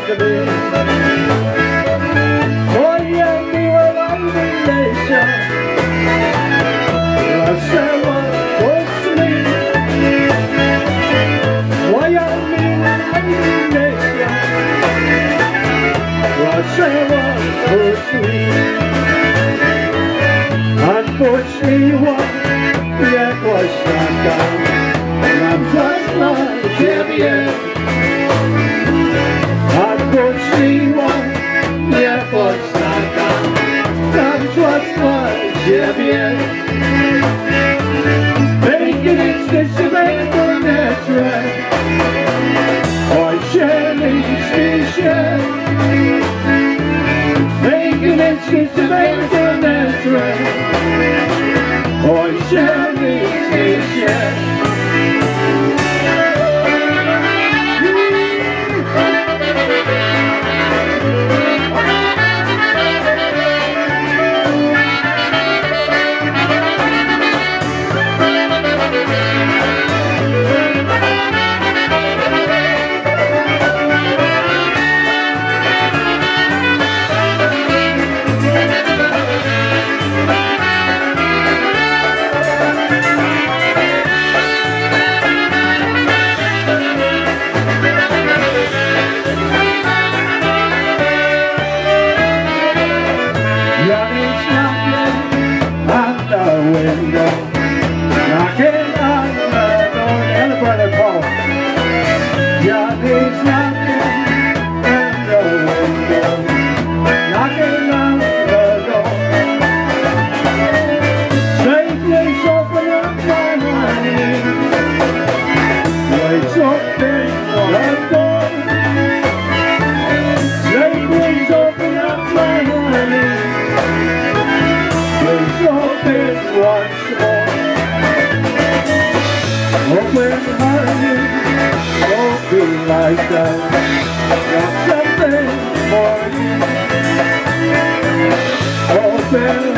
Jacqueline. Hoy en mi nueva iglesia, la seva cosmi. Hoy en mi nueva iglesia, la seva cosmi. Odpoczniła jakoś taka, nam zasła siebie. Odpoczniła jakoś taka, nam zasła siebie. Making it this rainbow natural. Oj się liczy się. Making it this rainbow natural. Oj się liczy się. Window, knocking on the door, and the brother Paul. Johnny's knocking on the window, knocking on the door. Say, please open up my honey. Please open the door. Say, please open up my honey. Please open once more. Open honey, don't be like that. Got something for you. Open